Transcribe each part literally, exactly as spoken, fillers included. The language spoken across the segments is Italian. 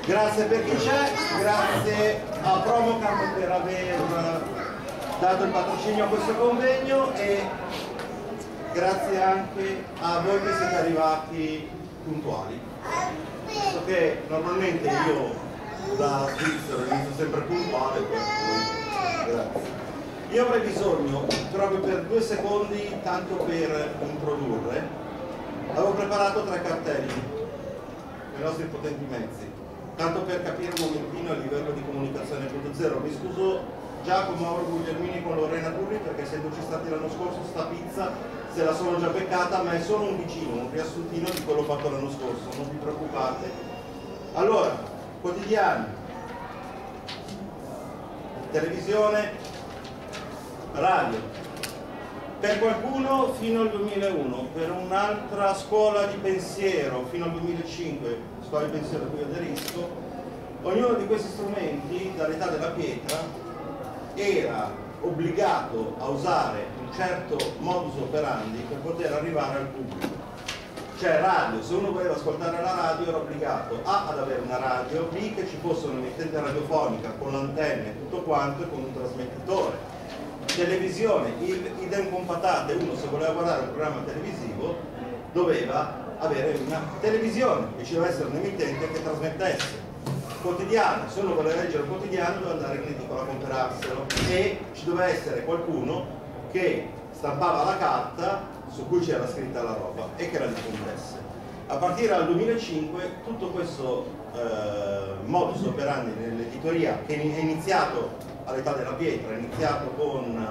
Grazie per chi c'è, grazie a Promocam per aver dato il patrocinio a questo convegno e grazie anche a voi che siete arrivati puntuali. Visto che normalmente io da Svizzera inizio sempre puntuale, per cui grazie. Io avrei bisogno, proprio per due secondi, tanto per introdurre, avevo preparato tre cartelli nei nostri potenti mezzi, tanto per capire un momentino a livello di comunicazione punto zero. Mi scuso già con Mauro Guglielmini, con Lorena Turri, perché essendoci stati l'anno scorso, sta pizza se la sono già beccata, ma è solo un vicino, un riassuntino di quello fatto l'anno scorso, non vi preoccupate. Allora, quotidiani, televisione, radio, per qualcuno fino al duemilauno, per un'altra scuola di pensiero fino al duemilacinque, scuola di pensiero a cui aderisco. Ognuno di questi strumenti dall'età della pietra era obbligato a usare un certo modus operandi per poter arrivare al pubblico. Cioè radio, se uno voleva ascoltare la radio era obbligato A ad avere una radio, B che ci fosse un'emittente radiofonica con l'antenna e tutto quanto e con un trasmettitore. Televisione, idem compatate, uno se voleva guardare un programma televisivo doveva avere una televisione e ci doveva essere un emittente che trasmettesse. Quotidiano, se uno voleva leggere un quotidiano doveva andare in edicola a comperarselo e ci doveva essere qualcuno che stampava la carta su cui c'era scritta la roba e che la diffondesse. A partire dal duemilacinque tutto questo eh, modus operandi nell'editoria, che è iniziato all'età della pietra, è iniziato con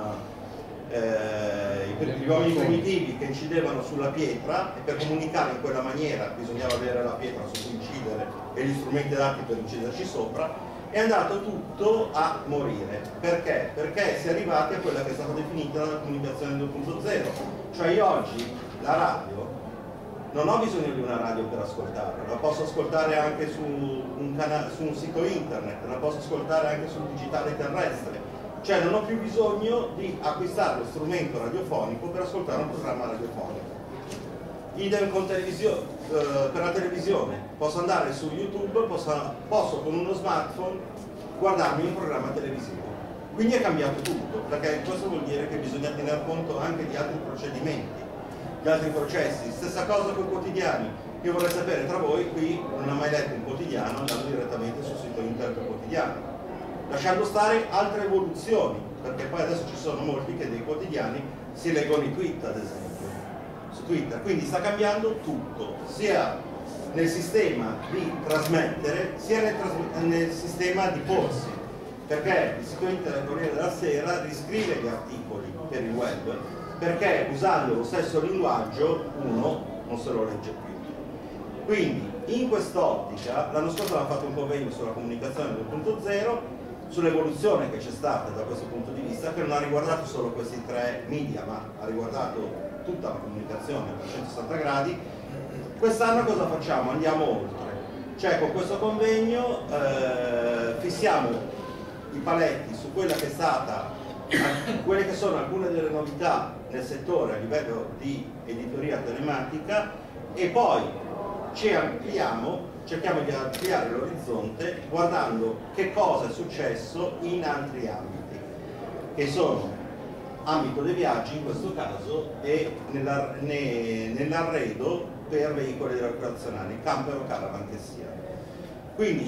eh, i uomini primitivi che incidevano sulla pietra e per comunicare in quella maniera bisognava avere la pietra su cui incidere e gli strumenti adatti per inciderci sopra. È andato tutto a morire. Perché? Perché si è arrivati a quella che è stata definita la comunicazione due punto zero. Cioè io oggi la radio non ho bisogno di una radio per ascoltare, la posso ascoltare anche su un, su un sito internet, la posso ascoltare anche sul digitale terrestre, cioè non ho più bisogno di acquistare lo strumento radiofonico per ascoltare un programma radiofonico. Idem con televisione, eh, per la televisione, posso andare su YouTube, posso, posso con uno smartphone guardarmi un programma televisivo. Quindi è cambiato tutto, perché questo vuol dire che bisogna tener conto anche di altri procedimenti, di altri processi. Stessa cosa con i quotidiani. Io vorrei sapere tra voi, qui non ha mai letto un quotidiano andando direttamente sul sito internet del quotidiano, lasciando stare altre evoluzioni, perché poi adesso ci sono molti che dei quotidiani si leggono i tweet, ad esempio, su Twitter. Quindi sta cambiando tutto, sia nel sistema di trasmettere, sia nel, nel sistema di porsi, perché il sito internet del Corriere della Sera riscrive gli articoli per il web, perché usando lo stesso linguaggio uno non se lo legge più. Quindi in quest'ottica l'anno scorso abbiamo fatto un convegno sulla comunicazione due punto zero, sull'evoluzione che c'è stata da questo punto di vista, che non ha riguardato solo questi tre media, ma ha riguardato tutta la comunicazione a centosessanta gradi. Quest'anno cosa facciamo? Andiamo oltre, cioè con questo convegno eh, fissiamo i paletti su quella che è stata, quelle che sono alcune delle novità nel settore a livello di editoria telematica e poi ci ampliamo, cerchiamo di ampliare l'orizzonte guardando che cosa è successo in altri ambiti, che sono ambito dei viaggi in questo caso e nell'arredo per veicoli recreazionali, camper o caravan che sia. Quindi